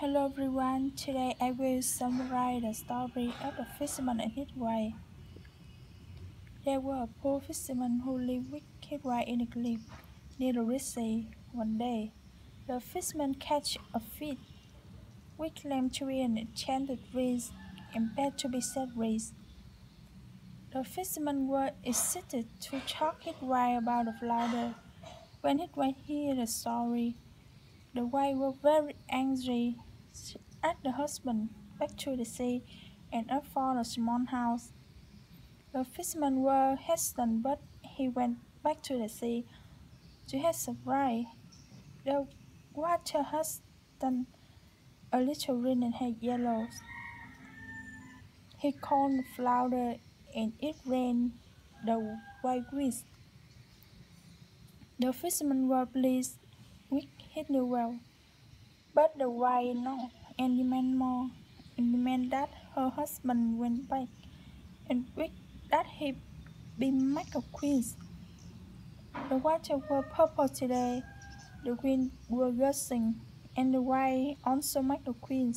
Hello everyone, today I will summarize the story of the fisherman and his wife. There were a poor fisherman who lived with his wife in a cliff near the Red Sea. One day, the fisherman catch a fish, which claimed to be an enchanted prince and begged to be set free. The fisherman was excited to talk his wife about the flounder. When his wife heard the story, the wife was very angry. She asked the husband back to the sea and up for a small house. The fisherman was hesitant, but he went back to the sea. To his surprise, the water has turned a little green and had yellow. He called the flounder and it rained the white fish. The fisherman was pleased with his new well. But the wife knocked and demanded more, and demanded that her husband went back, and wished that he be made a queen. The water was purple today, the wind was gushing, and the wife also made a queen.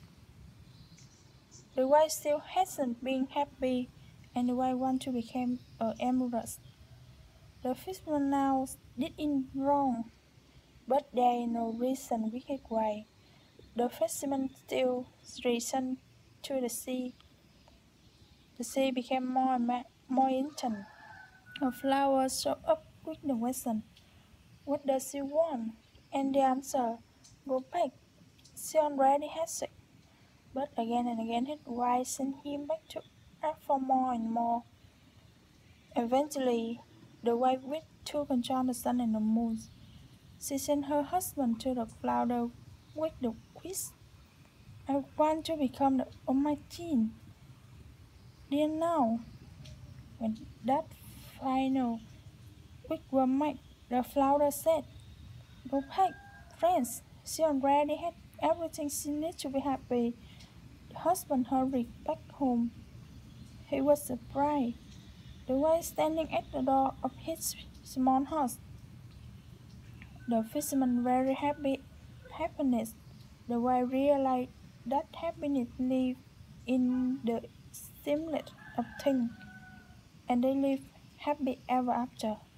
The wife still hasn't been happy, and the wife wanted to become an emerald. The fisherman now did it wrong, but there is no reason with his wife. The fisherman still returned to the sea. The sea became more intense. A flower showed up with the question, "What does she want?" And the answer, "Go back. She already has it." But again and again his wife sent him back to ask for more and more. Eventually, the wife wished to control the sun and the moon. She sent her husband to the flower with the quiz. "I want to become the Almighty." Dear now, when that final wish was made, the flounder said, "Go back, friends. She already had everything she needs to be happy." The husband hurried back home. He was surprised. The wife standing at the door of his small house. The fisherman very happiness. The wife realized that happiness lives in the simplest of things, and they live happy ever after.